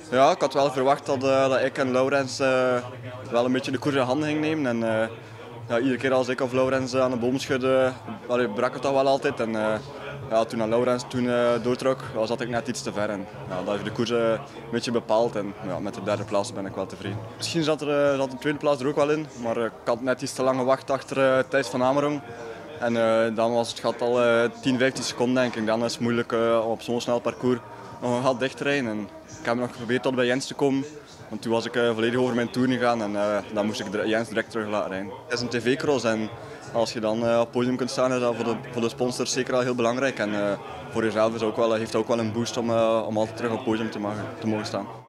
Ja, ik had wel verwacht dat ik en Laurens wel een beetje de koers in handen ging nemen. En ja, iedere keer als ik of Laurens aan de boom schudde, brak het toch wel altijd. En ja, toen Laurens doortrok, zat ik net iets te ver. En ja, dat heeft de koers een beetje bepaald. En ja, met de derde plaats ben ik wel tevreden. Misschien zat de tweede plaats er ook wel in, maar ik had net iets te lang gewacht achter Thijs van Amerong. En dan was het gat al 10, 15 seconden denk ik. Dan is het moeilijk op zo'n snel parcours nog een gat dicht te rijden. En ik heb nog geprobeerd tot bij Jens te komen. Want toen was ik volledig over mijn toer gegaan en dan moest ik Jens direct terug laten rijden. Het is een tv-cross en als je dan op het podium kunt staan is dat voor de sponsors zeker al heel belangrijk. En voor jezelf heeft het ook wel een boost om altijd terug op het podium te mogen staan.